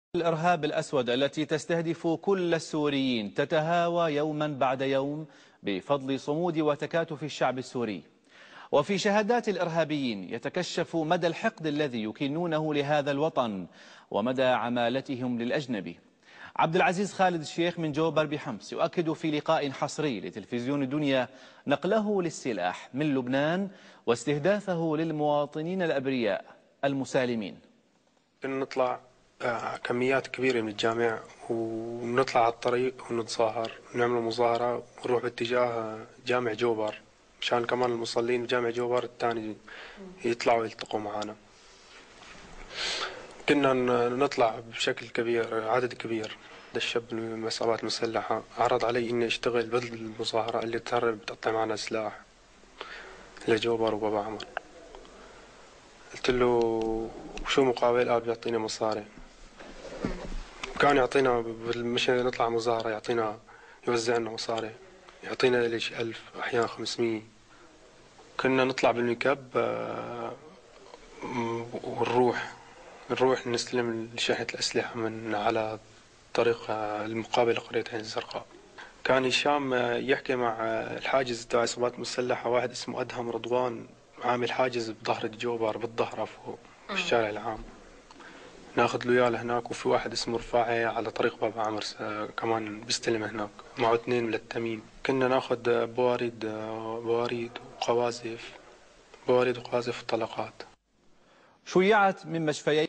الإرهاب الأسود التي تستهدف كل السوريين تتهاوى يوما بعد يوم بفضل صمود وتكاتف الشعب السوري. وفي شهادات الإرهابيين يتكشف مدى الحقد الذي يكنونه لهذا الوطن ومدى عمالتهم للأجنبي. عبد العزيز خالد الشيخ من جوبر بحمص يؤكد في لقاء حصري لتلفزيون دنيا نقله للسلاح من لبنان واستهدافه للمواطنين الأبرياء المسالمين. كنا نطلع كميات كبيرة من الجامع ونطلع على الطريق ونتظاهر ونعمل مظاهرة ونروح باتجاه جامع جوبر مشان كمان المصلين بجامع جوبر الثاني يطلعوا يلتقوا معنا. كنا نطلع بشكل كبير، عدد كبير. الشاب من العصابات المسلحة عرض علي إني أشتغل بدل المظاهرة اللي بتقطع معنا سلاح لجوبر وبابا عمر. قلت له شو مقابل؟ قال بيعطيني مصاري. كان يعطينا مش نطلع مظاهرة يعطينا يوزع لنا مصاري، يعطينا ليش 1000 أحيانا 500. كنا نطلع بالميكاب ونروح نستلم شحنة الأسلحة من على طريق المقابل لقرية عين الزرقاء. كان هشام يحكي مع الحاجز تبع العصابات المسلحة، واحد اسمه أدهم رضوان عامل حاجز بظهر جوبر بالظهر فوق في الشارع العام، ناخذ له اياه لهناك. وفي واحد اسمه رفاعي على طريق بابا عمر كمان بيستلم هناك، معه 2 ملتمين. كنا ناخذ بواريد وقوازف وطلقات. شيعت من مشفيين